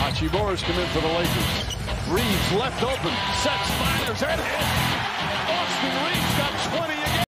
Hachimura's come in for the Lakers. Reaves left open, sets, fires, and hits.